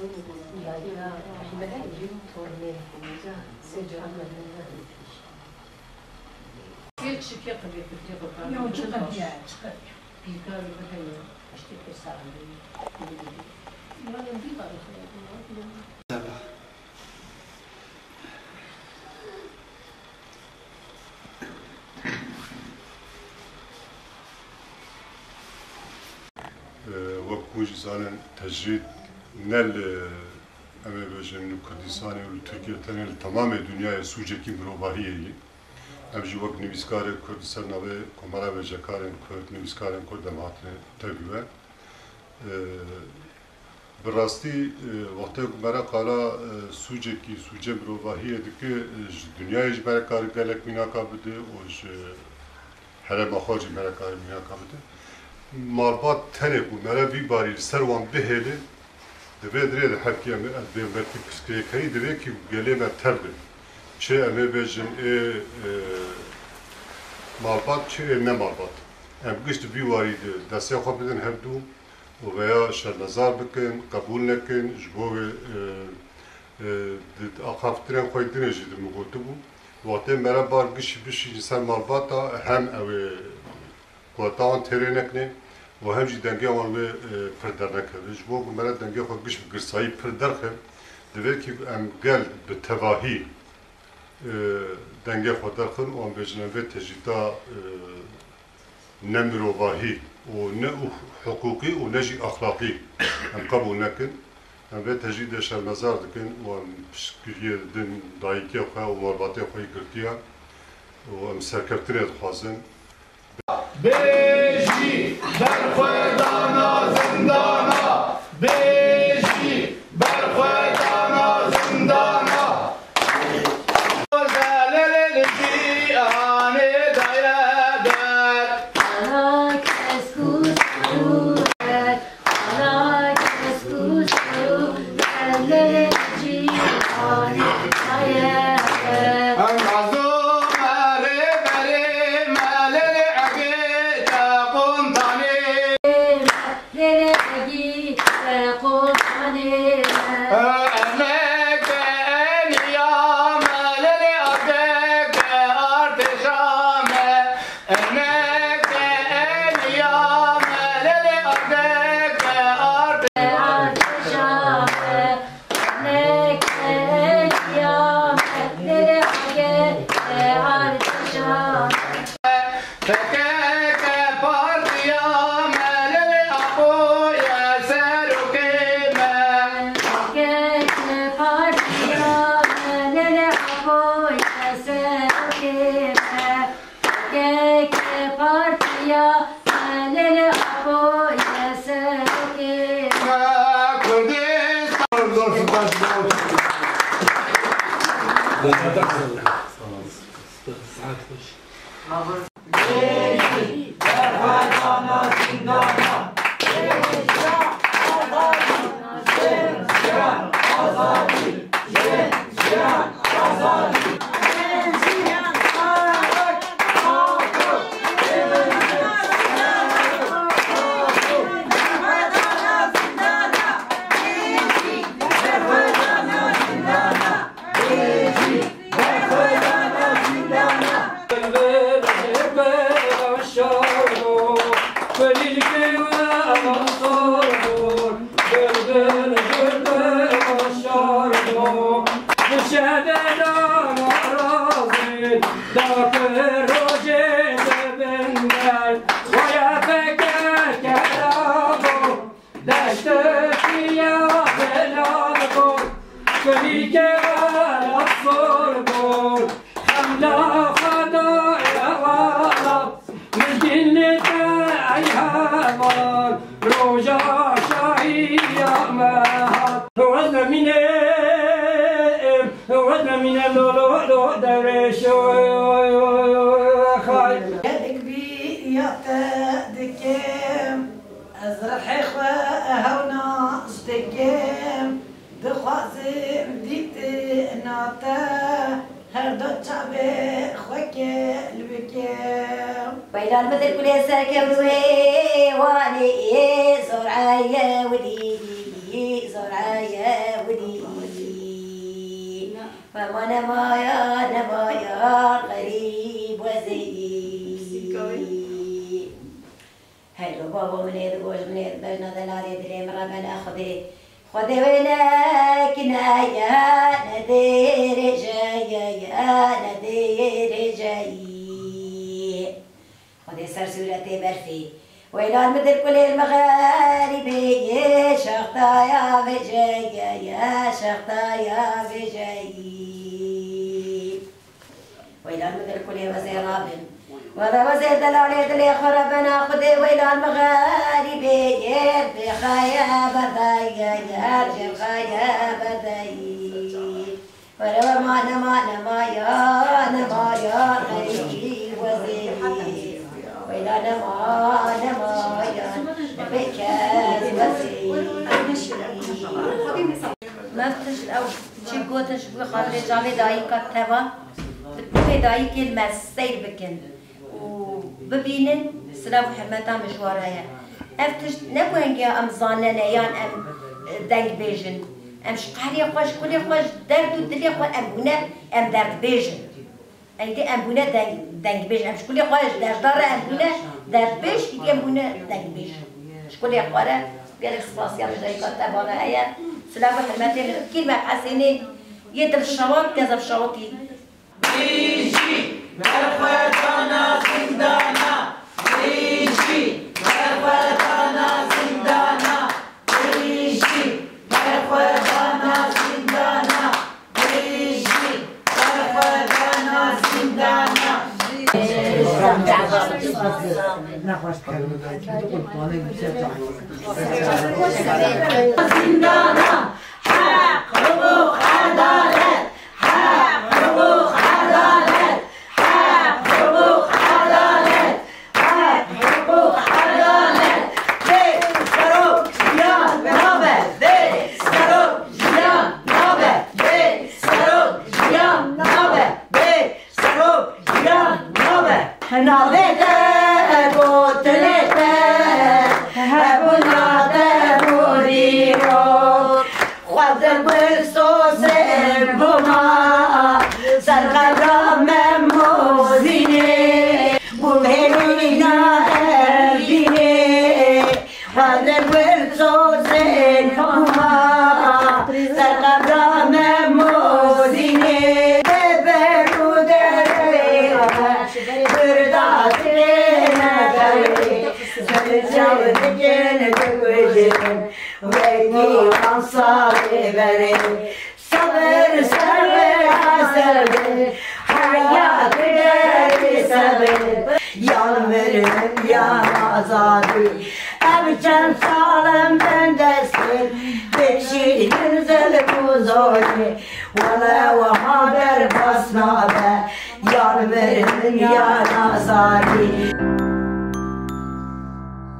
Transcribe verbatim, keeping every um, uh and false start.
وكوج زانن تجريد نل أما بجن كردستان وتركيا تنل تمام الدنيا سوجة كي مروباهية أمجي وقت نبيسكار كردستان نبي كمرة بجكارن كرد نبيسكارن كرد ماتن تبيه براستي وقت مرا قالا سوجة كي سوجة مروباهية دك الدنيا إيش مرا كار قالك مينا كابده وش هلا مخارج مرا كار مينا كابده مالبات تنه بو مرا بی باری سروان بهله دبی درید حکی ام ادبی مرتی پسکری کهی دبی کی گلی مر تربه چه امه بجن ای مالبات چه نه مالبات ام گشت بی باری دسته خواب بدن هر دو و ویا شرمزار بکن قبول نکن جبوه آخافترین خوی دنجی دم گوته بو وقتی مرا بار گشت بشی انسان مالباتا هم اوه قطعان ترینک نه و همچی دنگه آن به پردر نکرده. جبوه مرا دنگه خود گشت گرسایی پردر خم. دوید که ام گل به تواهی دنگه خود در خن و ام بجنبه تجیتا نمروباهی و نه حقوقی و نجی اخلاقی ام قبول نکن. ام به تجید شرمزار دکن و ام پشکریه دن دایکی خواه و مرباطی خواهی کردیا و ام سرکرتنه دخوازن. بیشی در خودانا زندانا بیشی بر خودانا زندانا زلل الجیان دایدر آنا کسکوس کرد آنا کسکوس کرد زلل الجیان دایدر بيلان مثل كل ساكن واني زرعايا ولي زرعايا وما نمايا نمايا غريب وزيد هلو بابا من يد گوش من يد بجنا دلالي دليم ربنا خدي خدي وينك نايا ندير جاي يا ندير جاي خدي سرسورتي برفي ويلان مدر كل المغاربي شخطايا بجاي يا شخطايا بجاي ويلان مدر كل وزير رابن ولا وزير دلالي دلي خربنا خدي ويلان مغاربي بخايا بداي يا بخايا بداي ولا ما نما نما يا نما يا غريب وزير وإلى نما نما بكاز وزير ما فتش أو شيء قوتش بخاطر جالي داي كتبا بتبي داي كلمة سير بكن وببينن سلام حمتا مشوارها افتش نبوين يا أم زاننا يان أم دنگ بيجن أم شقاري خوش كل خوش درد ودلي خوش أم هنا أم درد بيجن ايدي امبونه دنگ دنگ بیش ام شکلی خواهش در داره امبونه در بیش ایدی امبونه دنگ بیش شکلی خواره بیار اخصاصی هم جایی کات تبانه هیا سلام و حرمتی کلمه حسینی یه دل شوات کذب شواتی بیشی برخوتانا زندانا بیشی برخوتانا زندانا بیشی برخوتانا زندانا بیشی برخوتانا زندانا زندانا حق حقوق عدالت حق حقوق عدالت حق حقوق عدالت حق حقوق عدالت بسرو يا نابه بسرو يا نابه بسرو يا نابه بسرو يا نابه نابه قتلته هبنا تموريرو خذ بالصوص البما سرقة مموزيني بوهينا أبيني خذ بالصوص البما سرقة مموزيني ببرو دري بردات لنا دري سرجاو دجن دجن ويني أنصاري بري صبر صبر صبر حياة داري صبر يا مرهم يا آزادي أبجن صالم من دستر بكشي ننزل بوزوري ولا وحاضر بصنابه يا مرهم يا آزادي